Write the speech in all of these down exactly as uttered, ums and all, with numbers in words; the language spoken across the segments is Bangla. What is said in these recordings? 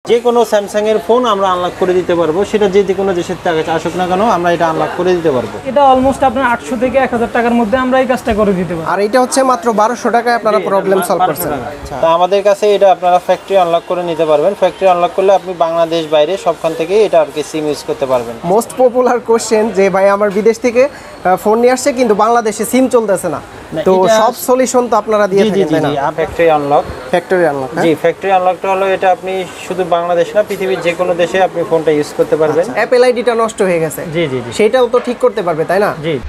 যে কোনো স্যামসাং এর ফোন আমরা আনলক করে দিতে পারবো, সেটা যে কোনো দেশের থেকে আসুক না কেন আমরা এটা আনলক করে দিতে পারবো। এটা অলমোস্ট আপনার আটশো থেকে এক হাজার টাকার মধ্যে আমরা এই কাজটা করে দিতে পারবো। আর এটা হচ্ছে মাত্র বারোশো টাকায় আপনারা প্রবলেম সলভ করছেন। তা আমাদের কাছে এটা আপনারা ফ্যাক্টরি আনলক করে নিতে পারবেন। ফ্যাক্টরি আনলক করলে আপনি বাংলাদেশ বাইরে সবখান থেকে এটা আর কি সিম ইউজ করতে পারবেন। মোস্ট পপুলার কোশ্চেন যে ভাই আমার বিদেশ থেকে ফোন নিয়ে আসছে কিন্তু বাংলাদেশে সিম চলতেছে না, তো সব সলিউশন তো আপনারা দিয়ে থাকেন তাই না? ফ্যাক্টরি আনলক ফ্যাক্টরি আনলক জি ফ্যাক্টরি আনলকটা হলো এটা আপনি শুধু বাংলাদেশ না পৃথিবীর যে কোনো দেশে আপনি ফোনটা ইউজ করতে পারবেন। অ্যাপল আইডিটা নষ্ট হয়ে গেছে, জি জি জি সেটাও তো ঠিক করতে পারবে তাই না? জি।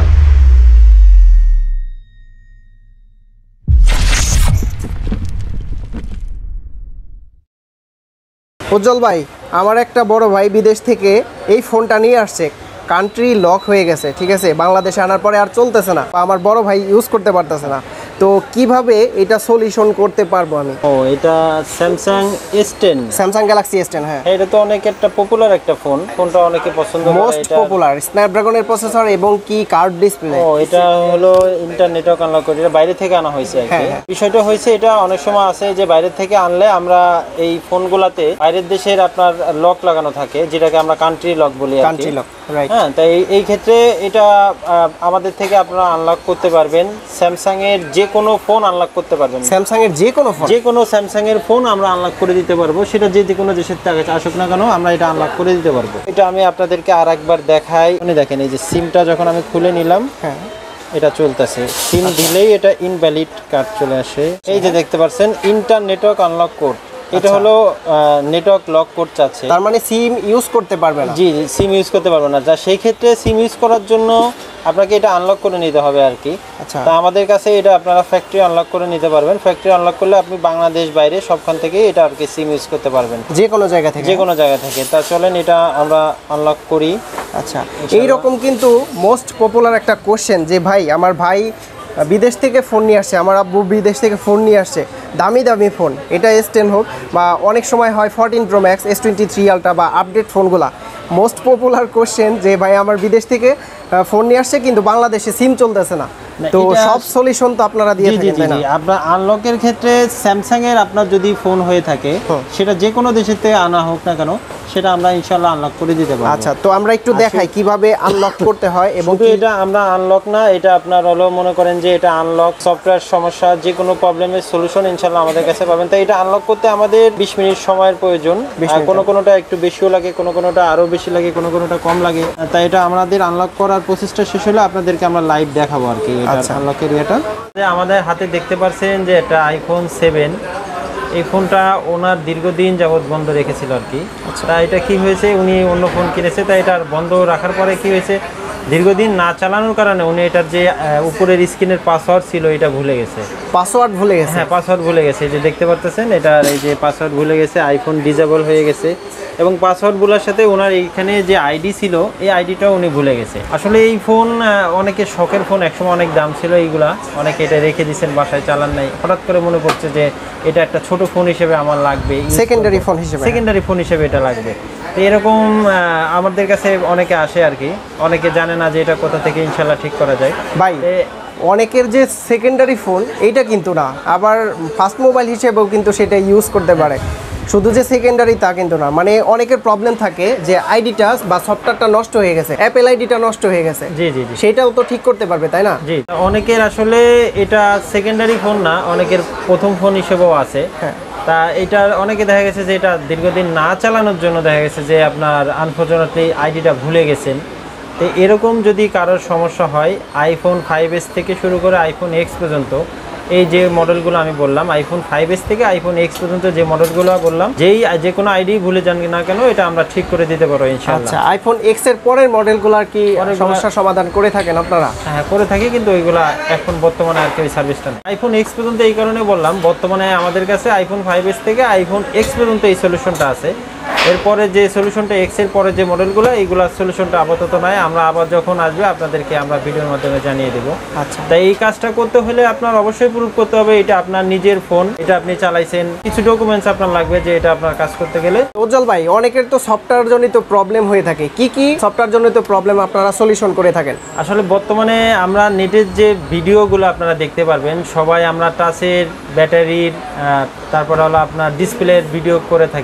উজ্জ্বল ভাই, আমার একটা বড় ভাই বিদেশ থেকে এই ফোনটা নিয়ে আসছে, কান্ট্রি লক হয়ে গেছে, ঠিক আছে, বাংলাদেশে আনার পরে আর চলতেছে না, আমার বড় ভাই ইউজ করতে পারতেছে না, তো কিভাবে এটা সলিউশন করতে পারবো আমি? ও এটা Samsung S ten, Samsung Galaxy S ten. হ্যাঁ, এটা তো অনেক একটা পপুলার একটা ফোন, ফোনটা অনেকে পছন্দ করে। মোস্ট পপুলার স্ন্যাপড্রাগনের প্রসেসর এবং কি কার্ড ডিসপ্লে। ও এটা হলো ইন্টারনেটও আনলক করে, এটা বাইরে থেকে আনা হয়েছে আর কি। বিষয়টা হয়েছে এটা অনেক সময় আছে যে বাইরে থেকে আনলে আমরা এই ফোনগুলাতে বাইরের দেশের আপনার লক লাগানো থাকে, যেটাকে আমরা কান্ট্রি লক বলি আর কি। Country lock, right. হ্যাঁ, তাই এই ক্ষেত্রে এটা আমাদের থেকে আপনারা আনলক করতে পারবেন। স্যামসাং এর যে কোনো ফোন আনলক করতে পারবেন। স্যামসাং এর যে কোনো ফোন, যে কোনো স্যামসাং এর ফোন আমরা আনলক করে দিতে পারবো, সেটা যে কোনো দেশের থেকে আসুক না কেন আমরা এটা আনলক করে দিতে পারবো। এটা আমি আপনাদেরকে আর একবার দেখাই। মানে দেখেন এই যে সিমটা যখন আমি খুলে নিলাম, হ্যাঁ এটা চলতেছে, সিম দিলেই এটা ইনভ্যালিড কার্ড চলে আসে। এই যে দেখতে পাচ্ছেন ইন্টার নেটওয়ার্ক আনলক কোড, এটা হলো নেটওয়ার্ক লক কোড চাচ্ছে, তার মানে সিম ইউজ করতে পারবে না। জি সিম ইউজ করতে পারবে না, যা সেই ক্ষেত্রে সিম ইউজ করার জন্য আপনাকে এটা আনলক করে নিতে হবে আর কি। আচ্ছা, তা আমাদের কাছে এটা আপনারা ফ্যাক্টরি আনলক করে নিতে পারবেন। ফ্যাক্টরি আনলক করলে আপনি বাংলাদেশ বাইরে সবখান থেকে এটা আর কি সিম ইউজ করতে পারবেন, যে কোনো জায়গা থেকে, যে কোনো জায়গা থেকে। তা চলেন এটা আমরা আনলক করি। আচ্ছা, এই রকম কিন্তু মোস্ট পপুলার একটা কোশ্চেন যে ভাই আমার ভাই বিদেশ থেকে ফোন নিয়ে আসছে, আমার আব্বু বিদেশ থেকে ফোন নিয়ে আসছে, দামি দামি ফোন, এটা এস টেন হোক বা অনেক সময় হয় fourteen pro max, S twenty three ultra বা আপডেট ফোনগুলা। মোস্ট পপুলার কোশ্চেন যে ভাই আমার বিদেশ থেকে ফোন নিয়ে আসছে কিন্তু বাংলাদেশে সিম চলতেছে না, তো সব সলিউশন তো আপনারা দিয়ে থাকেন তাই না? আপনার আনলকের ক্ষেত্রে স্যামসাং এর আপনার যদি ফোন হয়ে থাকে, সেটা যে কোনো দেশের থেকে আনা হোক না কেন, সেটা আমরা ইনশাআল্লাহ আনলক করে দিতে পারবো। আচ্ছা, তো আমরা একটু দেখাই কিভাবে আনলক করতে হয়। এবং এটা আমরা আনলক না, এটা আপনার হলো মনে করেন যে এটা আনলক সফটওয়্যার সমস্যা, যে কোনো প্রবলেমের সলিউশন ইনশাআল্লাহ আমাদের কাছে পাবেন। তাই এটা আনলক করতে আমাদের বিশ মিনিট সময়ের প্রয়োজন, কোনো কোনোটা একটু বেশিও লাগে, কোনো কোনোটা আরো বেশি লাগে, কোনো কোনোটা কম লাগে। তাই এটা আমাদের আনলক করার প্রসেসটা শেষ হলে আপনাদেরকে আমরা লাইভ দেখাবো আর কি এটা আনলকের ইয়েটা। আমাদের হাতে দেখতে পাচ্ছেন যে এটা আইফোন সেভেন, এই ফোনটা ওনার দীর্ঘদিন যাবৎ বন্ধ রেখেছিল আর কি। তা এটা কি হয়েছে, উনি অন্য ফোন কিনেছে, তাই এটা বন্ধ রাখার পরে কি হয়েছে, দীর্ঘদিন না চালানোর কারণে উনি এটার যে উপরের স্ক্রিনের পাসওয়ার্ড ছিল এটা ভুলে গেছে। পাসওয়ার্ড ভুলে গেছে? হ্যাঁ, পাসওয়ার্ড ভুলে গেছে, যে দেখতে পারতেছেন এটার এই যে পাসওয়ার্ড ভুলে গেছে, আইফোন ডিজেবল হয়ে গেছে, এবং পাসওয়ার্ড ভুলার সাথে ওনার এইখানে যে আইডি ছিল এই আইডিটাও উনি ভুলে গেছে। আসলে এই ফোন অনেকে শখের ফোন, একসময় অনেক দাম ছিল এইগুলা, অনেকে এটা রেখে দিচ্ছেন বাসায় চালান নাই, হঠাৎ করে মনে পড়ছে যে এটা একটা ছোট ফোন হিসেবে আমার লাগবে, সেকেন্ডারি ফোন হিসেবে, সেকেন্ডারি ফোন হিসেবে এটা লাগবে। তো এরকম আমাদের কাছে অনেকে আসে আর কি, অনেকে জানে না যে এটা কোথা থেকে ইনশাল্লাহ ঠিক করা যায়। ভাই অনেকের যে সেকেন্ডারি ফোন এইটা কিন্তু না, আবার ফার্স্ট মোবাইল হিসেবেও কিন্তু সেটা ইউজ করতে পারে, শুধু যে সেকেন্ডারি তা কিন্তু না। মানে অনেকের প্রবলেম থাকে যে আইডিটা বা সফটওয়্যারটা নষ্ট হয়ে গেছে, অ্যাপল আইডিটা নষ্ট হয়ে গেছে, জি জি জি সেটাও তো ঠিক করতে পারবে তাই না? জি, অনেকের আসলে এটা সেকেন্ডারি ফোন না, অনেকের প্রথম ফোন হিসেবেও আছে। হ্যাঁ, তা এটা অনেকে দেখা গেছে যে এটা দীর্ঘদিন না চালানোর জন্য দেখা গেছে যে আপনার আনফরচুনেটলি আইডিটা ভুলে গেছেন। তো এরকম যদি কারোর সমস্যা হয়, আইফোন ফাইভ এস থেকে শুরু করে আইফোন এক্স পর্যন্ত এই যে মডেলগুলো আমি বললাম, আইফোন ফাইভ এস থেকে আইফোন এক্স পর্যন্ত যে মডেলগুলো বললাম, যেই যে কোনো আইডি ভুলে যান না কেন এটা আমরা ঠিক করে দিতে পারবো ইনশাআল্লাহ। আচ্ছা, আইফোন এক্স এর পরের মডেলগুলো আর কি সমস্যা সমাধান করে থাকেন আপনারা? হ্যাঁ, করে থাকি, কিন্তু ওইগুলা এখন বর্তমানে আর কি ওই সার্ভিসটা নেই। আইফোন এক্স পর্যন্ত এই কারণে বললাম, বর্তমানে আমাদের কাছে আইফোন ফাইভ এস থেকে আইফোন এক্স পর্যন্ত এই সলিউশনটা আছে। এরপরে যে সলিউশনটা এক্স এর পরে যে মডেলগুলো, এইগুলোর সলিউশনটা আপাতত নাই, আমরা আবার যখন আসবে আপনাদেরকে আমরা ভিডিওর মাধ্যমে জানিয়ে দেবো। আচ্ছা, তাই এই কাজটা করতে হলে আপনার অবশ্যই প্রুফ করতে হবে এটা আপনার নিজের ফোন, এটা আপনি চালাইছেন, কিছু ডকুমেন্টস আপনার লাগবে যে এটা আপনার কাজ করতে গেলে। উজ্জ্বল ভাই, অনেকের তো সফটওয়্যার জনিত প্রবলেম হয়ে থাকে, কি কি সফটওয়্যার জনিত প্রবলেম আপনারা সলিউশন করে থাকেন? আসলে বর্তমানে আমরা নেটের যে ভিডিওগুলো আপনারা দেখতে পারবেন, সবাই আমরা টাচের, ব্যাটারির, তারপরে হলো আপনার ডিসপ্লের ভিডিও করে থাকি।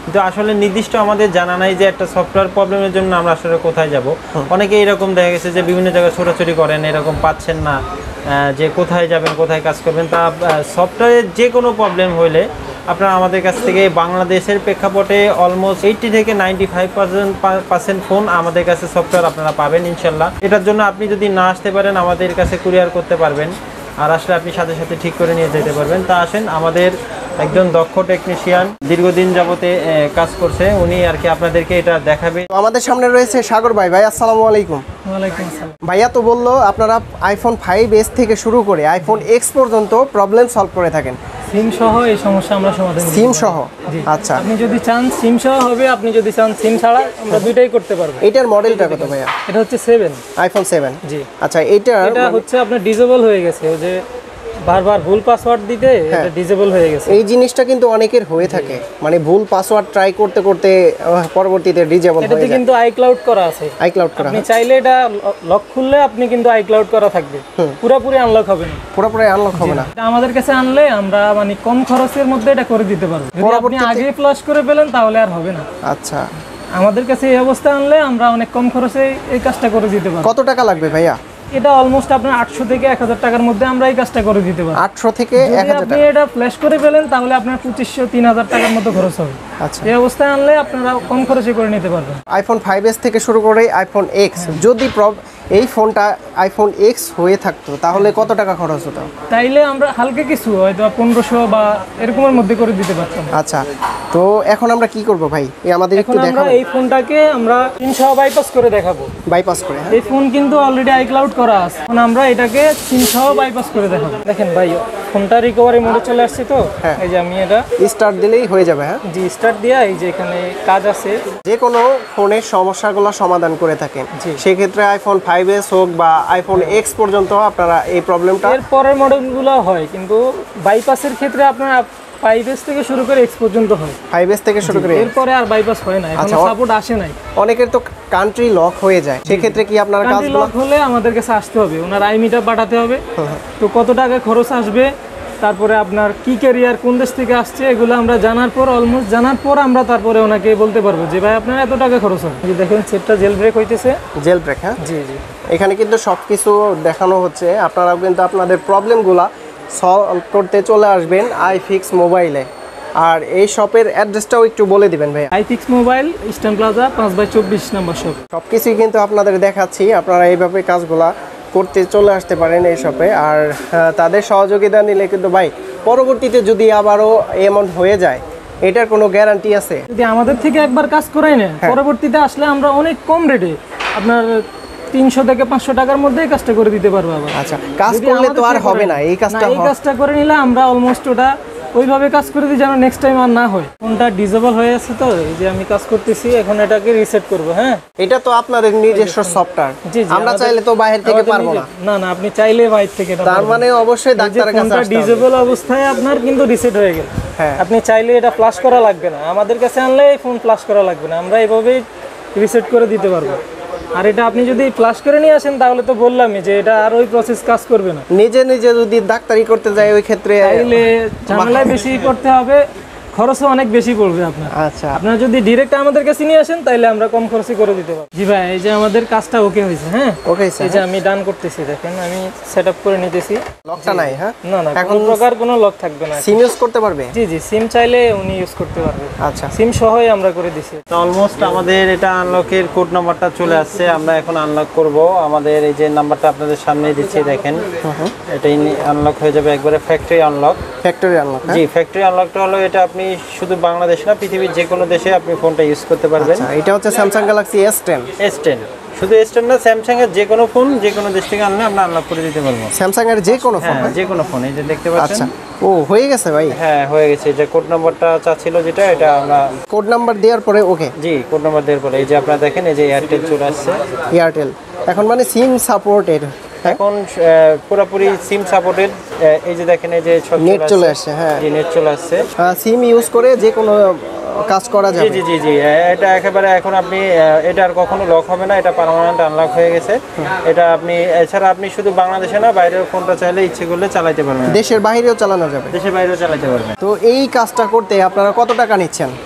কিন্তু আসলে নির্দিষ্ট আমাদের জানা নাই যে একটা সফটওয়্যার প্রবলেমের জন্য আমরা আসলে কোথায় যাব। অনেকে এরকম দেখা গেছে যে বিভিন্ন জায়গায় ছোটাছুটি করেন, এরকম পাচ্ছেন না যে কোথায় যাবেন, কোথায় কাজ করবেন। তা সফটওয়্যারের যে কোনো প্রবলেম হইলে আপনারা আমাদের কাছ থেকে বাংলাদেশের প্রেক্ষাপটে অলমোস্ট এইটটি থেকে ninety five percent percent phone আমাদের কাছে সফটওয়্যার আপনারা পাবেন ইনশাল্লাহ। এটার জন্য আপনি যদি না আসতে পারেন আমাদের কাছে কুরিয়ার করতে পারবেন, আর আসলে আপনি সাথে সাথে ঠিক করে নিয়ে যেতে পারবেন। তা আসেন, আমাদের একজন দক্ষ টেকনিশিয়ান দীর্ঘদিন যাবতে কাজ করছে, উনি আর কি আপনাদেরকে এটা দেখাবে। আমাদের সামনে রয়েছে সাগর ভাই। ভাই আসসালামু আলাইকুম। ওয়ালাইকুম আসসালাম। ভাইয়া তো বললো আপনারা আইফোন ফাইভ এস থেকে শুরু করে আইফোন এক্স পর্যন্ত প্রবলেম সলভ করে থাকেন। সিম সহ এই সমস্যা আমরা সমাধান করি। সিম সহ? আচ্ছা, আপনি যদি চান সিম সহ হবে, আপনি যদি চান সিম ছাড়া, আমরা দুইটাই করতে পারবো। এটার মডেলটা কত ভাইয়া? এটা হচ্ছে সেভেন, আইফোন সেভেন। জি। আচ্ছা, এটা এটা হচ্ছে আপনার ডিসেবল হয়ে গেছে, ওই যে বারবার ভুল পাসওয়ার্ড দিতে এটা ডিসেবল হয়ে গেছে। এই জিনিসটা কিন্তু অনেকের হয়ে থাকে, মানে ভুল পাসওয়ার্ড ট্রাই করতে করতে পরবর্তীতে ডিসেবল হয়ে যায়। এটাতে কিন্তু আইক্লাউড করা আছে। আইক্লাউড করা, আপনি চাইলে এটা লক খুললে আপনি কিন্তু আইক্লাউড করা থাকবে, পুরোপুরি আনলক হবে না। পুরোপুরি আনলক হবে না। এটা আমাদের কাছে আনলে আমরা মানে কম খরচের মধ্যে এটা করে দিতে পারবো। যদি আপনি আগে ফ্লাশ করে ফেলেন তাহলে আর হবে না। আচ্ছা, আমাদের কাছে এই অবস্থা আনলে আমরা অনেক কম খরচে এই কাজটা করে দিতে পারবো। কত টাকা লাগবে ভাইয়া? এটা অলমোস্ট আপনার আটশো থেকে এক হাজার টাকার মধ্যে আমরা এই কাজটা করে দিতে পারবো। আটশো থেকে এক হাজার আপনি টাকা এটা ফ্ল্যাশ করে ফেলেন তাহলে আপনার পঁচিশশো তিন হাজার টাকার মতো খরচ হবে। আচ্ছা, এই অবস্থায় আনলে আপনারা কম খরচে করে নিতে পারবেন। আইফোন ফাইভ এস থেকে শুরু করে আইফোন এক্স, যদি এই ফোনটা আইফোন এক্স হয়ে থাকতো তাহলে কত টাকা খরচ হতো? তাইলে আমরা হালকা কিছু হয়তো পনেরোশো বা এরকমের মধ্যে করে দিতে পারতাম। আচ্ছা, তো এখন আমরা কি করব ভাই? এই আমাদের একটু এখন আমরা এই ফোনটাকে আমরা তিনশো বাইপাস করে দেখাবো। বাইপাস করে? হ্যাঁ, এই ফোন কিন্তু অলরেডি আইক্লাউড করা আছে। এখন আমরা এটাকে তিনশো বাইপাস করে দেখাবো। দেখেন ভাই, ফোনটা রিকভারি মোডে চলে আসছে তো, এই যে আমি এটা স্টার্ট দিলেই হয়ে যাবে। হ্যাঁ জি, স্টার্ট দিয়া এই যে এখানে কাজ আছে, যে কোনো ফোনের সমস্যাগুলো সমাধান করে থাকেন। সেই ক্ষেত্রে আইফোন ফাইভ এস হোক বা আইফোন এক্স পর্যন্ত আপনারা এই প্রবলেমটা, এর পরের মডেলগুলো হয়, কিন্তু বাইপাসের ক্ষেত্রে আপনার ফাইভ এস থেকে শুরু করে এক্স পর্যন্ত হয়। ফাইভ এস থেকে শুরু করে এরপরে আর বাইপাস হয় না, এখন সাপোর্ট আসে নাই। অনেকের তো কান্ট্রি লক হয়ে যায়, সেক্ষেত্রে কি আপনার কাজ লক হলে আমাদের কাছে আসতে হবে, ওনার আই মিটার পাঠাতে হবে। তো কত টাকা খরচ আসবে, তারপরে আপনার কি ক্যারিয়ার, কোন দেশ থেকে আসছে, এগুলো আমরা জানার পর অলমোস্ট জানার পর আমরা তারপরে ওনাকে বলতে পারবো যে ভাই আপনার এত টাকা খরচ হবে। যে দেখেন সেটটা জেল ব্রেক হইতেছে। Jailbreak? হ্যাঁ জি জি, এখানে কিন্তু সব কিছু দেখানো হচ্ছে। আপনারাও কিন্তু আপনাদের প্রবলেমগুলো সলভ করতে চলে আসবেন আইফিক্স মোবাইলে। আর এই শপের অ্যাড্রেসটাও একটু বলে দিবেন ভাই। আইফিক্স মোবাইল, ইস্টার্ন প্লাজা, পাঁচ বাই চব্বিশ নম্বর শপ। সব কিছুই কিন্তু আপনাদের দেখাচ্ছি, আপনারা এইভাবে কাজগুলা করতে চলে আসতে পারেন এই শপে। আর তাদের সহযোগিতা নিলে কিন্তু ভাই পরবর্তীতে যদি আবারও এমন হয়ে যায়, এটার কোনো গ্যারান্টি আছে? যদি আমাদের থেকে একবার কাজ করাই নেন, পরবর্তীতে আসলে আমরা অনেক কম রেটে আপনার তিনশো থেকে পাঁচশো টাকার মধ্যে এই কাজটা করে দিতে পারবো আবার। আচ্ছা, কাজ করলে তো আর হবে না, এই কাজটা এই কাজটা করে নিলে আমরা অলমোস্ট ওটা ওইভাবে কাজ করে দিই যেন নেক্সট টাইম আর না হয়। ফোনটা ডিসেবল হয়ে আছে তো, এই যে আমি কাজ করতেছি, এখন এটাকে রিসেট করব। হ্যাঁ, এটা তো আপনাদের নিজস্ব সফটওয়্যার, আমরা চাইলে তো বাইরে থেকে পারবো না। না না, আপনি চাইলে বাইরে থেকে, তার মানে অবশ্যই ডাক্তারের কাছে আসতে হবে। ডিসেবল অবস্থায় আপনার কিন্তু রিসেট হয়ে গেল, হ্যাঁ, আপনি চাইলে এটা ফ্লাশ করা লাগবে না, আমাদের কাছে আনলে এই ফোন ফ্লাশ করা লাগবে না, আমরা এইভাবেই রিসেট করে দিতে পারবো। আর এটা আপনি যদি ফ্লাশ করে নিয়ে আসেন তাহলে তো বললামই যে এটা আর ওই প্রসেস কাজ করবে না। নিজে নিজে যদি ডাক্তারি করতে যায় ওই ক্ষেত্রে তাইলে ঝামেলা বেশি করতে হবে, খরচও অনেক বেশি পড়বে আপনার। আচ্ছা, আপনারা যদি ডাইরেক্ট আমাদের কাছে নিয়ে আসেন তাইলে আমরা কম খরচে করে দিতে পারবো। জি ভাই, এই যে আমাদের কাজটা ওকে হয়েছে। হ্যাঁ ওকে, এই যে আমি ডান করতেছি, দেখেন আমি সেটআপ করে নিতেছি। লকটা নাই? হ্যাঁ, না না, এখন প্রকার কোনো লক থাকবে না। সিম ইউজ করতে পারবে? জি জি, সিম চাইলে উনি ইউজ করতে পারবে। আচ্ছা, সিম সহই আমরা করে দিছি। তো অলমোস্ট আমাদের এটা আনলকের কোড নাম্বারটা চলে আসছে, আমরা এখন আনলক করব। আমাদের এই যে নাম্বারটা আপনাদের সামনে দিচ্ছি, দেখেন এটাই আনলক হয়ে যাবে একবারে ফ্যাক্টরি আনলক। Factory unlock? জি, ফ্যাক্টরি আনলকটা হলো এটা আপনি শুধু বাংলাদেশ না, পৃথিবীর যে কোনো দেশে আপনি ফোনটা ইউজ করতে পারবেন। আচ্ছা, এটা হচ্ছে Samsung Galaxy S ten. S ten, শুধু এস টেন না, স্যামসাং এর যে কোনো ফোন যে কোনো দেশ থেকে আনলে আমরা আনলক করে দিতে পারবো। স্যামসাং এর যে কোনো ফোন? হ্যাঁ, যে কোনো ফোন। এই যে দেখতে পাচ্ছেন। আচ্ছা, ও হয়ে গেছে ভাই? হ্যাঁ হয়ে গেছে। যে কোড নাম্বারটা চাচ্ছিল যেটা, এটা আমরা কোড নাম্বার দেওয়ার পরে ওকে? জি, কোড নাম্বার দেওয়ার পরে এই যে আপনারা দেখেন এই যে এয়ারটেল চলে আসছে। এয়ারটেল এখন মানে সিম সাপোর্টেড, এখন পুরোপুরি সিম সাপোর্টেড। এই যে দেখেন এই যে নেট চলে আসছে। হ্যাঁ, নেট চলে আসছে। সিম ইউজ করে যে কোনো কাজ করা যাবে। জি জি জি, এটা একেবারে এখন আপনি এটা আর কখনো লক হবে না, এটা পার্মানেন্ট আনলক হয়ে গেছে। এটা আপনি এছাড়া আপনি শুধু বাংলাদেশে না, বাইরেও ফোনটা চাইলে ইচ্ছে করলে চালাতে পারবেন। দেশের বাইরেও চালানো যাবে? দেশের বাইরেও চালাতে পারবেন। তো এই কাজটা করতে আপনারা কত টাকা নিচ্ছেন?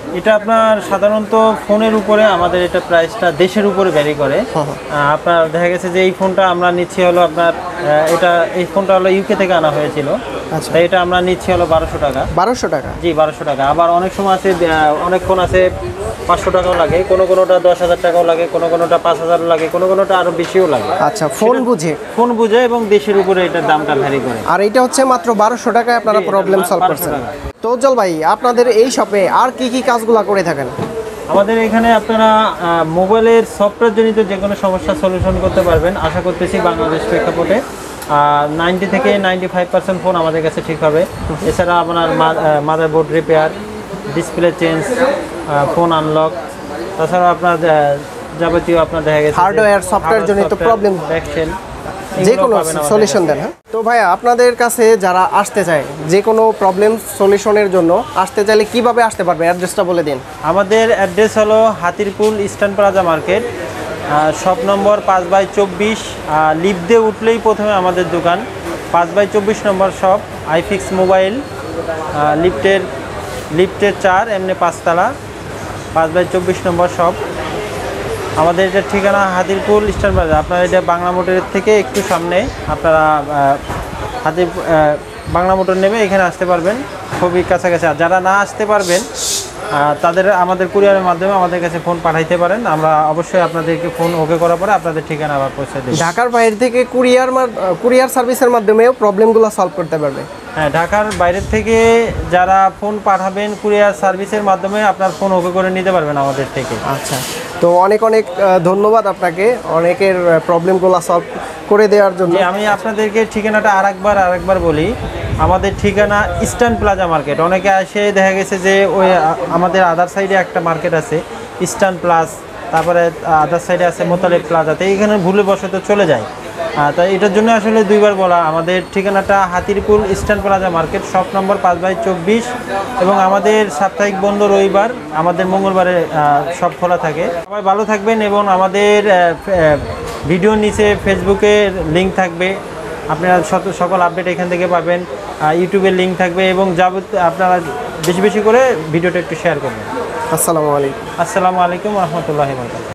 এটা আপনার সাধারণত ফোনের উপরে আমাদের এটা প্রাইসটা দেশের উপরে ভ্যারি করে। আপনার দেখা গেছে যে এই ফোনটা আমরা নিচ্ছি হলো আপনার এটা এই ফোনটা হলো ইউকে থেকে আনা হয়েছিল, তাই এটা আমরা নিচ্ছি হলো বারোশো টাকা। বারোশো টাকা? জি বারোশো টাকা। আবার অনেক সময় আছে অনেক ফোন আছে পাঁচশো টাকাও লাগে, কোনো কোনোটা দশ হাজার টাকাও লাগে, কোনো কোনোটা পাঁচ হাজার লাগে, কোনো কোনোটা আরো বেশিও লাগে। আচ্ছা, ফোন বুঝে ফোন বুঝে এবং দেশের উপরে এটার দামটা ভ্যারি করে। আর এটা হচ্ছে মাত্র বারোশো টাকায় আপনারা প্রবলেম সলভ করছেন। তো উজ্জ্বল ভাই, আপনাদের এই শপে আর কি কি কাজগুলো করে থাকেন? আমাদের এখানে আপনারা মোবাইলের সফটওয়্যার জনিত যে কোনো সমস্যা সলিউশন করতে পারবেন আশা করতেছি বাংলাদেশ প্রেক্ষাপটে। নাইনটি থেকে নাইনটি ফাইভ পার্সেন্ট ফোন আমাদের কাছে ঠিক হবে। এছাড়া আপনার motherboard repair, display change, phone unlock, তাছাড়া আপনার যাবতীয় আপনার দেখা গেছে হার্ডওয়্যার সফটওয়্যার জনিত প্রবলেম ব্যাকসেল যে কোনো সলিউশন দেন। হ্যাঁ, তো ভাইয়া আপনাদের কাছে যারা আসতে চায় যে কোনো প্রবলেম সলিউশনের জন্য আসতে চাইলে কিভাবে আসতে পারবে, অ্যাড্রেসটা বলে দিন। আমাদের অ্যাড্রেস হলো Hatirpool Eastern Plaza market, shop নম্বর পাঁচ বাই চব্বিশ। লিফট দিয়ে উঠলেই প্রথমে আমাদের দোকান, পাঁচ বাই চব্বিশ নম্বর শপ, আইফিক্স মোবাইল, লিফটের লিফটের চার, এমনি পাঁচতলা, পাঁচ বাই চব্বিশ নম্বর শপ। আমাদের এটার ঠিকানা হাতিরপুল ইস্টার্ন প্লাজা। আপনারা এটা বাংলা মোটরের থেকে একটু সামনে আপনারা হাতির বাংলা মোটর নেমে এখানে আসতে পারবেন, খুবই কাছাকাছি। আর যারা না আসতে পারবেন তাদের আমাদের কুরিয়ারের মাধ্যমে আমাদের কাছে ফোন পাঠাইতে পারেন, আমরা অবশ্যই আপনাদেরকে ফোন ওকে করার পরে আপনাদের ঠিকানা আবার পৌঁছে দেব। ঢাকার বাইরে থেকে কুরিয়ার কুরিয়ার সার্ভিসের মাধ্যমেও প্রবলেমগুলো সলভ করতে পারবে। হ্যাঁ, ঢাকার বাইরের থেকে যারা ফোন পাঠাবেন কুরিয়ার সার্ভিসের মাধ্যমে আপনার ফোন ওকে করে নিতে পারবেন আমাদের থেকে। আচ্ছা, তো অনেক অনেক ধন্যবাদ আপনাকে অনেকের প্রবলেমগুলো সলভ করে দেওয়ার জন্য। আমি আপনাদেরকে ঠিকানাটা আরেকবার আরেকবার বলি। আমাদের ঠিকানা ইস্টার্ন প্লাজা মার্কেট। অনেকে আসে দেখা গেছে যে ওই আমাদের আদার সাইডে একটা মার্কেট আছে ইস্টার্ন প্লাস, তারপরে আদার সাইডে আছে মোতালেব প্লাজাতে, এইখানে ভুলে বসত চলে যায়। তাই এটার জন্য আসলে দুইবার বলা। আমাদের ঠিকানাটা Hatirpool Eastern Plaza market, shop নম্বর পাঁচ বাই চব্বিশ, এবং আমাদের সাপ্তাহিক বন্ধ রবিবার, আমাদের মঙ্গলবারে সব খোলা থাকে। সবাই ভালো থাকবেন এবং আমাদের ভিডিওর নিচে ফেসবুকের লিঙ্ক থাকবে, আপনারা সকল আপডেট এখান থেকে পাবেন। ইউটিউবের লিঙ্ক থাকবে এবং যাবতীয় আপনারা বেশি বেশি করে ভিডিওটা একটু শেয়ার করবেন। আসসালামু আলাইকুম। আসসালামু আলাইকুম রহমতুল্লাহি ওয়া বারাকাতুহু।